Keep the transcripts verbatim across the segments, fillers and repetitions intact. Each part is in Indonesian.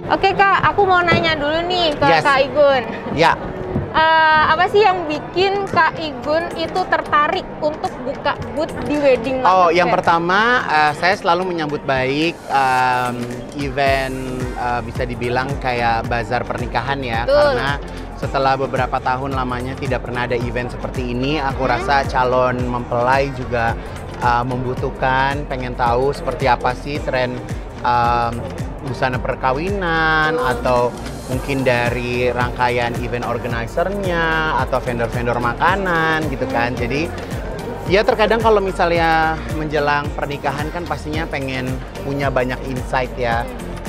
Oke Kak, aku mau nanya dulu nih ke Yes. Kak Igun. Ya, Eh, apa sih yang bikin Kak Igun itu tertarik untuk buka booth di Wedding Market oh yang Fair? pertama uh, saya selalu menyambut baik um, event uh, bisa dibilang kayak bazar pernikahan ya. Betul. Karena setelah beberapa tahun lamanya tidak pernah ada event seperti ini, aku Hmm. rasa calon mempelai juga uh, membutuhkan, pengen tahu seperti apa sih tren um, busana perkawinan atau mungkin dari rangkaian event organizer-nya atau vendor-vendor makanan gitu kan. Jadi ya terkadang kalau misalnya menjelang pernikahan kan pastinya pengen punya banyak insight ya.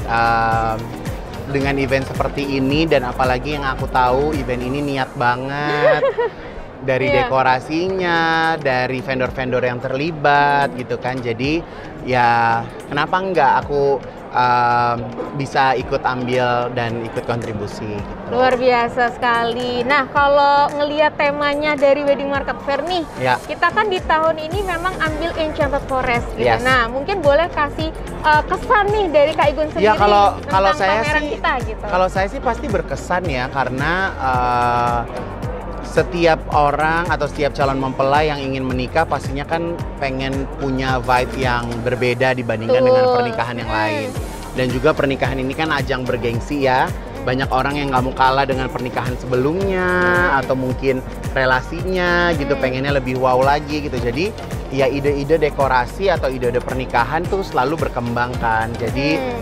Um, dengan event seperti ini dan apalagi yang aku tahu event ini niat banget dari Iya. dekorasinya, dari vendor-vendor yang terlibat gitu kan. Jadi ya kenapa enggak aku um, bisa ikut ambil dan ikut kontribusi gitu. Luar biasa sekali. Nah, kalau ngelihat temanya dari Wedding Market Fair nih, Ya. kita kan di tahun ini memang ambil Enchanted Forest gitu. Yes. Nah, mungkin boleh kasih uh, kesan nih dari Kak Igun sendiri Ya kalau tentang kalau saya pameran sih kita gitu. kalau saya sih pasti berkesan ya karena uh, setiap orang atau setiap calon mempelai yang ingin menikah pastinya kan pengen punya vibe yang berbeda dibandingkan Betul. dengan pernikahan yang Hmm. lain. Dan juga pernikahan ini kan ajang bergengsi ya. Banyak orang yang nggak mau kalah dengan pernikahan sebelumnya atau mungkin relasinya gitu, Hmm. pengennya lebih wow lagi gitu. Jadi ya ide-ide dekorasi atau ide-ide pernikahan tuh selalu berkembang kan. Jadi Hmm.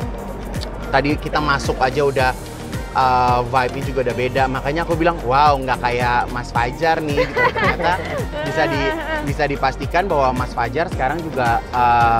tadi kita masuk aja udah uh, vibe-nya juga udah beda, makanya aku bilang wow nggak kayak Mas Fajar nih gitu. Ternyata bisa di bisa dipastikan bahwa Mas Fajar sekarang juga uh,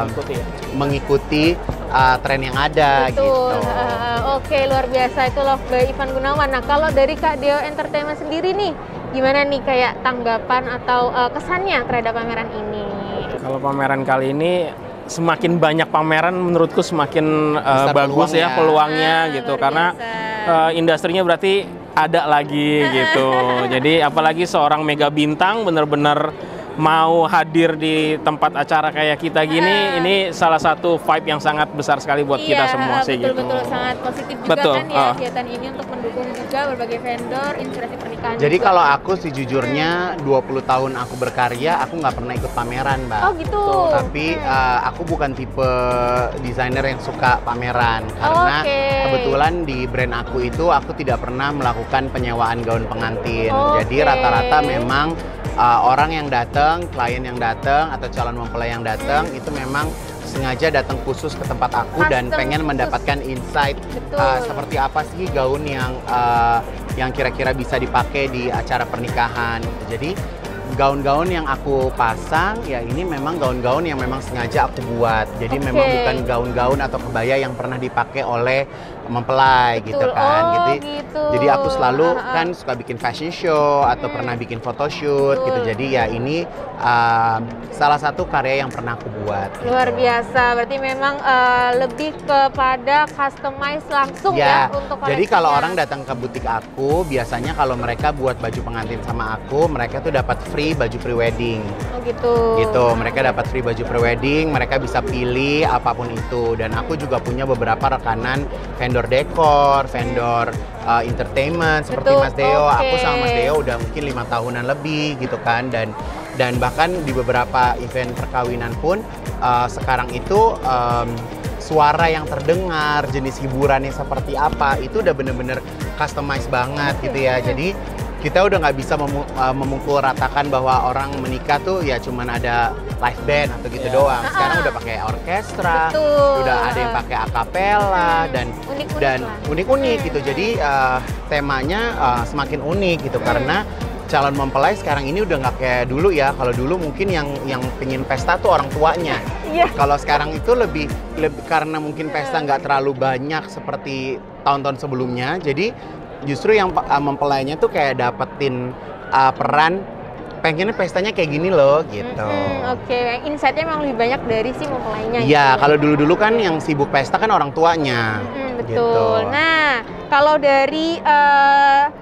mengikuti uh, tren yang ada Betul. gitu. Uh, Oke, luar biasa itu Love by Ivan Gunawan. Nah, kalau dari Kak Deo Entertainment sendiri nih, gimana nih kayak tanggapan atau uh, kesannya terhadap pameran ini? Kalau pameran kali ini semakin banyak pameran menurutku semakin uh, Besar bagus ya peluangnya. peluangnya Ah, gitu luar karena biasa. uh, industrinya berarti ada lagi gitu. Jadi apalagi seorang mega bintang benar-benar mau hadir di tempat acara kayak kita gini, ini salah satu vibe yang sangat besar sekali buat kita semua sih betul, gitu. Betul, sangat positif juga Betul, kan ya ah. kegiatan ini untuk mendukung juga berbagai vendor, inspirasi pernikahan Jadi juga. kalau aku sejujurnya dua puluh tahun aku berkarya, aku nggak pernah ikut pameran, Mbak. Oh gitu. Tapi uh, aku bukan tipe desainer yang suka pameran karena Oke. kebetulan di brand aku itu aku tidak pernah melakukan penyewaan gaun pengantin. Oke. Jadi rata-rata memang uh, orang yang datang, klien yang datang atau calon mempelai yang datang itu memang sengaja datang khusus ke tempat aku dan Custom pengen khusus. mendapatkan insight Betul. uh, seperti apa sih gaun yang uh, yang kira-kira bisa dipakai di acara pernikahan. Jadi gaun-gaun yang aku pasang ya ini memang gaun-gaun yang memang sengaja aku buat. Jadi Oke. memang bukan gaun-gaun atau kebaya yang pernah dipakai oleh mempelai gitu Betul. kan. Oh, Jadi gitu. jadi aku selalu Ah, ah. kan suka bikin fashion show atau Hmm. pernah bikin photoshoot gitu. Betul. Jadi ya ini uh, salah satu karya yang pernah aku buat. gitu. Luar biasa, berarti memang eh, lebih kepada customize langsung ya, Ya, untuk jadi kalau koleksinya. orang datang ke butik aku, biasanya kalau mereka buat baju pengantin sama aku, mereka tuh dapat free baju pre-wedding. Oh gitu. Gitu, mereka dapat free baju pre-wedding, mereka bisa pilih apapun itu. Dan aku juga punya beberapa rekanan vendor dekor, vendor uh, entertainment seperti Betul, Mas Deo. oke. Aku sama Mas Deo udah mungkin lima tahunan lebih gitu kan. Dan dan bahkan di beberapa event perkawinan pun uh, sekarang itu um, suara yang terdengar, jenis hiburannya seperti apa, itu udah bener-bener customize banget gitu ya. Jadi kita udah nggak bisa memu- uh, memukul ratakan bahwa orang menikah tuh ya cuman ada live band atau gitu Ya. doang. Sekarang Ah, ah. udah pakai orkestra, Betul. udah ada yang pakai akapela dan Unik-unik dan lah. unik-unik Hmm. gitu. Jadi uh, temanya uh, semakin unik gitu karena calon mempelai sekarang ini udah nggak kayak dulu ya. Kalau dulu mungkin yang yang pengen pesta tuh orang tuanya. Iya. Kalau sekarang itu lebih, lebih karena mungkin pesta nggak terlalu banyak seperti tahun-tahun sebelumnya. Jadi justru yang uh, mempelainya tuh kayak dapetin uh, peran pengennya pestanya kayak gini loh gitu. Mm-mm, Oke, insight-nya memang lebih banyak dari si mempelainya. Iya, gitu. kalau dulu-dulu kan yang sibuk pesta kan orang tuanya. Mm-mm, betul. Gitu. Nah, kalau dari eh,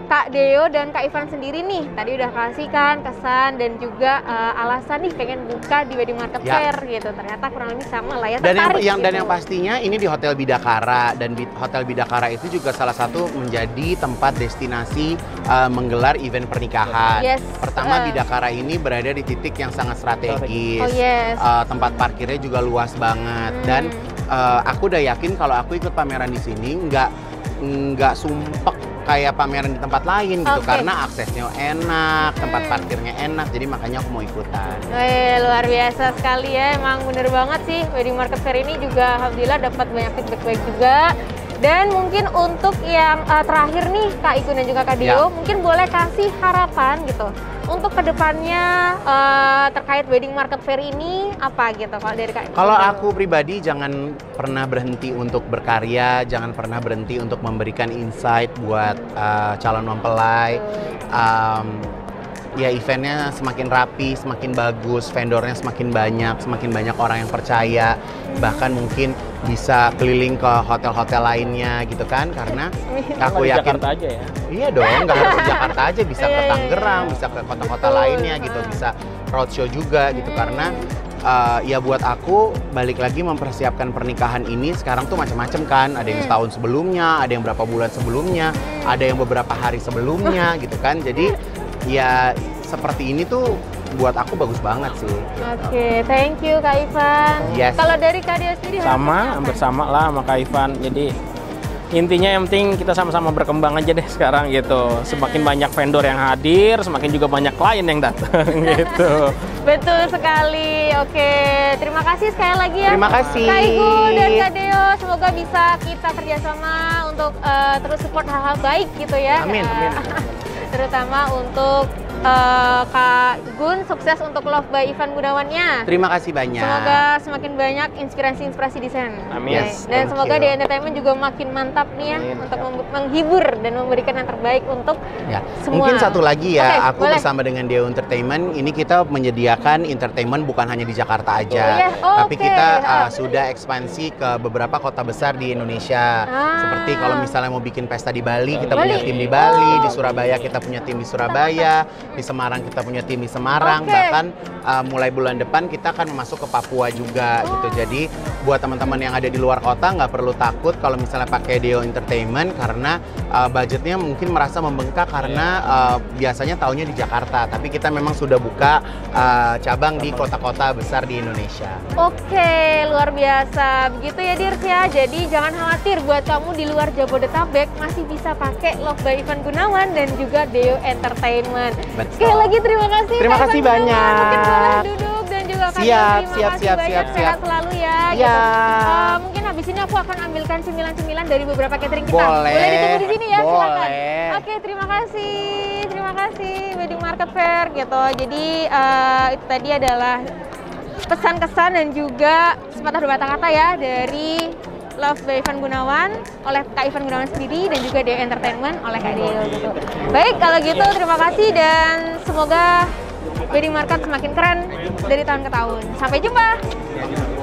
Kak Deo dan Kak Ivan sendiri nih, tadi udah kasih kan kesan dan juga uh, alasan nih pengen buka di Wedding Market Ya. Fair gitu. Ternyata kurang lebih sama lah ya, Dan yang, tertarik yang dan gitu. yang pastinya ini di Hotel Bidakara, dan Bi- Hotel Bidakara itu juga salah satu menjadi tempat destinasi uh, menggelar event pernikahan. Yes. Pertama, Uh. Bidakara ini berada di titik yang sangat strategis. Oh, yes. Uh, tempat parkirnya juga luas banget. Hmm. Dan uh, aku udah yakin kalau aku ikut pameran di sini nggak nggak sumpek kayak pameran di tempat lain gitu, Oke. karena aksesnya enak, tempat Hmm. parkirnya enak, jadi makanya aku mau ikutan. Wih, luar biasa sekali ya, emang bener banget sih Wedding Market Fair ini juga alhamdulillah dapat banyak feedback baik juga. Dan mungkin untuk yang uh, terakhir nih Kak Igun dan juga Kak Deo, Ya. mungkin boleh kasih harapan gitu untuk kedepannya uh, terkait Wedding Market Fair ini apa gitu kalau dari Kak Igun? Kalau aku pribadi, jangan pernah berhenti untuk berkarya, jangan pernah berhenti untuk memberikan insight buat uh, calon mempelai. Um, ya eventnya semakin rapi, semakin bagus, vendornya semakin banyak, semakin banyak orang yang percaya, bahkan mungkin bisa keliling ke hotel-hotel lainnya gitu kan, karena aku Di yakin Jakarta aja ya. iya dong, nggak harus di Jakarta aja, bisa Iya, ke iya, Tangerang, iya. bisa ke kota-kota Betul. lainnya gitu, Ah. bisa roadshow juga gitu, Hmm. karena uh, ya buat aku balik lagi mempersiapkan pernikahan ini sekarang tuh macam-macam kan, ada yang Hmm. setahun sebelumnya, ada yang berapa bulan sebelumnya, ada yang beberapa hari sebelumnya gitu kan, jadi ya seperti ini tuh buat aku bagus banget sih. Oke, thank you Kak Ivan. Yes. Kalau dari Kak Deo sendiri harapannya Sama, apa? hampir sama lah sama Kak Ivan. Jadi intinya yang penting kita sama-sama berkembang aja deh sekarang gitu. Semakin banyak vendor yang hadir, semakin juga banyak klien yang datang gitu. Betul sekali. Oke, terima kasih sekali lagi ya. Terima kasih. Kak Igun dan Kak Deo, semoga bisa kita kerjasama untuk eh, terus support hal-hal baik gitu ya. Amin, amin. Eh, terutama untuk eh, Kak Igun, sukses untuk Love by Ivan Gunawannya. Terima kasih banyak. Semoga semakin banyak inspirasi-inspirasi di sana. Amin. Yes, Dan thank semoga you. di entertainment juga makin mantap nih ya Amin. untuk mem- menghibur dan memberikan yang terbaik untuk Ya, semua. mungkin satu lagi ya, Oke, aku boleh. bersama dengan Deo Entertainment ini kita menyediakan entertainment bukan hanya di Jakarta aja, Oh, iya. Oh, tapi oke. kita uh, Ah. sudah ekspansi ke beberapa kota besar di Indonesia. Ah. Seperti kalau misalnya mau bikin pesta di Bali, kita Bali. punya tim di Bali, Oh. di Surabaya kita punya tim di Surabaya, di Semarang kita punya tim di Semarang, Oke. bahkan uh, mulai bulan depan kita akan masuk ke Papua juga Oh. gitu. Jadi buat teman-teman yang ada di luar kota nggak perlu takut kalau misalnya pakai Deo Entertainment, karena uh, budgetnya mungkin merasa membengkak karena uh, biasanya taunya di Jakarta, tapi kita memang sudah buka uh, cabang di kota-kota besar di Indonesia. Oke, luar biasa. Begitu ya Dirs ya. Jadi jangan khawatir buat kamu di luar Jabodetabek masih bisa pakai Love by Ivan Gunawan dan juga Deo Entertainment. Betul. Sekali lagi terima kasih. Terima Kak kasih Ivan Gunawan. banyak. Mungkin boleh duduk dan juga Kak Deo, Siap, terima siap, kasih siap, banyak. siap, Sehat siap. selalu ya. Iya. Gitu. Eh, mungkin habis ini aku akan ambilkan cemilan-cemilan dari beberapa catering kita. Boleh. Boleh ditunggu di sini ya, silakan. Boleh. Oke, terima kasih. Terima kasih Wedding Market Fair gitu. Jadi eh, itu tadi adalah pesan-kesan dan juga sepatah dua patah kata ya dari Love by Ivan Gunawan oleh Kak Ivan Gunawan sendiri dan juga Deo Entertainment oleh Kak Deo gitu. Baik, kalau gitu terima kasih dan semoga Wedding Market semakin keren dari tahun ke tahun. Sampai jumpa.